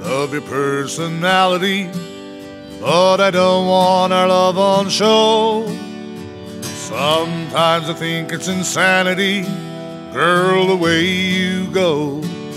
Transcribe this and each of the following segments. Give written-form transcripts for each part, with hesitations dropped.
of your personality, but I don't want our love on show. Sometimes I think it's insanity, girl, the way you go.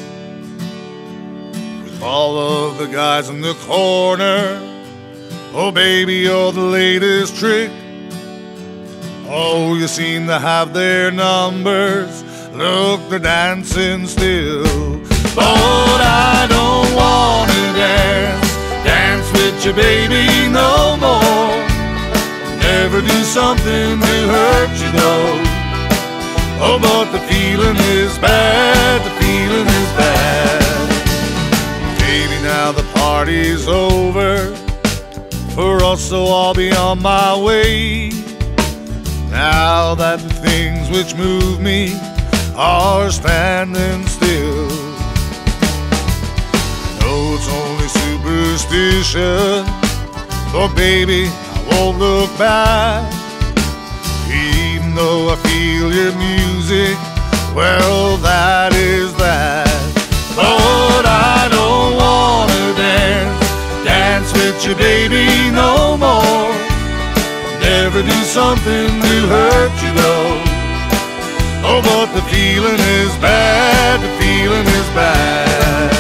With all of the guys in the corner, oh baby, you're the latest trick. Oh, you seem to have their numbers, look, they're dancing still. But I don't wanna dance with you, baby, no more. Never do something to hurt you, though. Oh, but the feeling is bad, the feeling is bad. Baby, now the party's over for us, so I'll be on my way. Now that the things which move me are standing still. No, it's only superstition, but baby, I won't look back. Even though I feel your music, well, that is that. But I don't wanna dance with you, baby, no more. Never do something to hurt you, though. Oh, but the feeling is bad, the feeling is bad.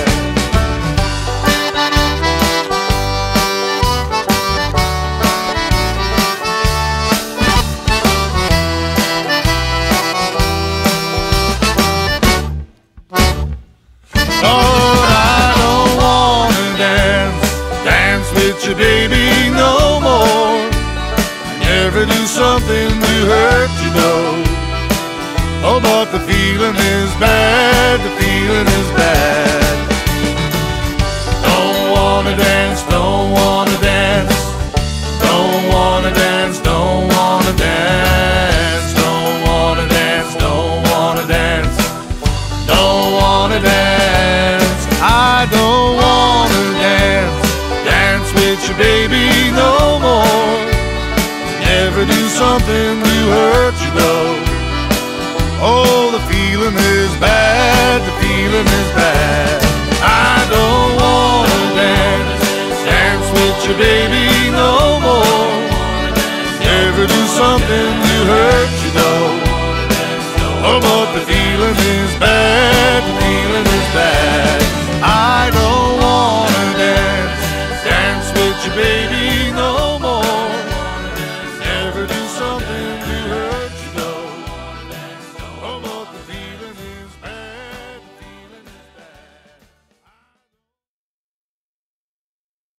But I don't wanna dance with you, baby, no more. Never do something to hurt you, though. Oh, but the feeling is bad, the feeling is